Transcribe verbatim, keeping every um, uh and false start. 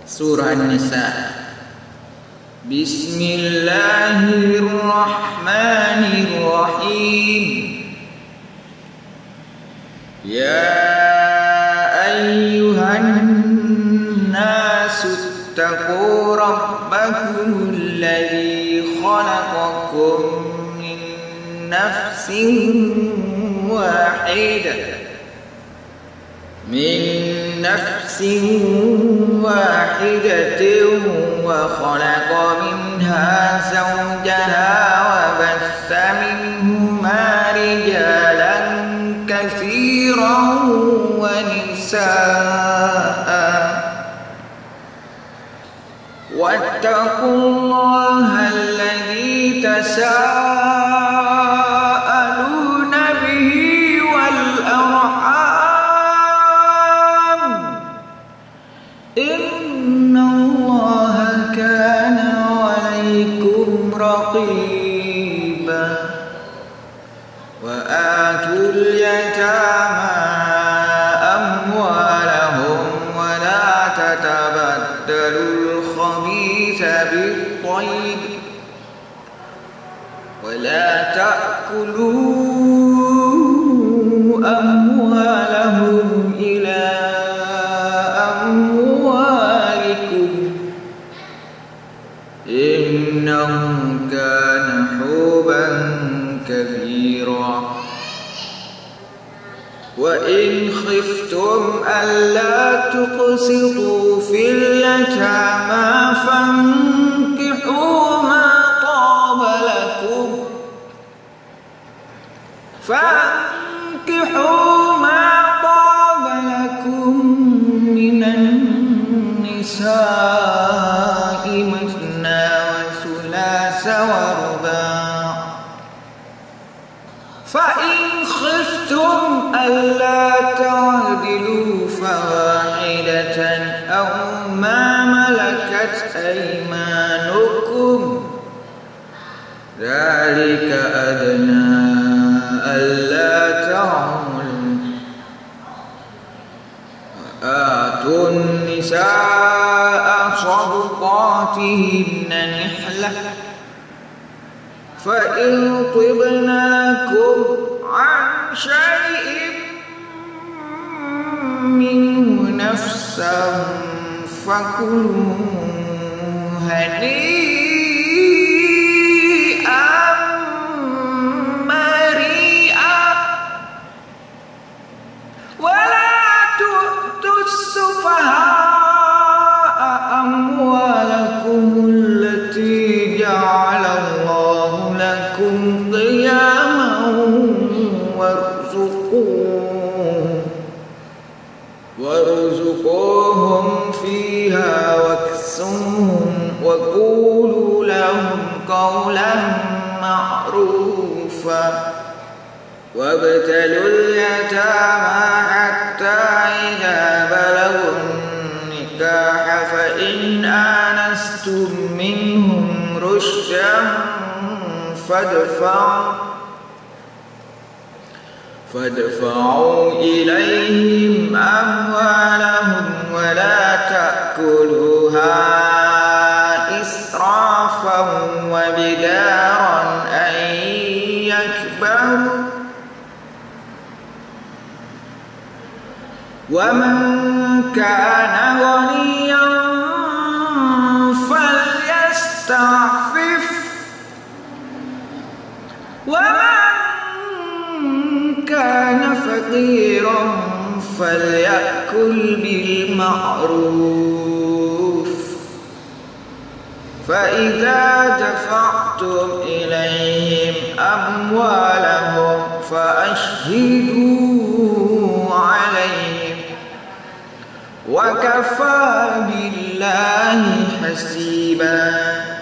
Surah An-Nisa. Bismillahirrahmanirrahim. Ya ayyuhan nasu ittaqu rabbakum alladhi khalaqakum min nafsin wahidah min nafsin wahidatin wa khalaqa minha zawjaha wa bassa minhuma rijalan katsiran wa nisaa wattaqullaha alladhi tasaaluna bihi wal arham innallaha kana alaykum raqiba wa atul yatama amwalahum wa la tatabaddalul khabitha bit-tayyib wa la ta'kulu amwalahum ila innahu kana huban kabira wa in khiftum alla tuqsitu fil yatama fankihu ma taba lakum fankihu ma taba lakum minan nisa'i masna ورباع فإن خفتم ألا تعدلوا فواحدة أو ما ملكت أيمانكم ذلك أدنى ألا تعولوا وآتوا النساء صدقاتهن نحلة فإن طبن لكم عن شيء منه نفسا فكلوه هنيئا مريئا ولا تؤتوا السفهاء أموالكم التي جعل الله لكم قياما وارزقوهم وارزقوهم فيها واكسوهم وقولوا لهم قولا معروفا وابتلوا اليتامى حتى إذا بلغوا النكاح فإن آنستم منهم رشدا فادفعوا فادفعوا إليهم أموالهم ولا تأكلوها إسرافا وبدارا أن يكبروا ومن كان غنيا فليستعفف ومن كان فقيرا فليأكل بالمعروف فإذا دفعتم إليهم أموالهم فأشهدوا عليهم وكفى بالله حسيبا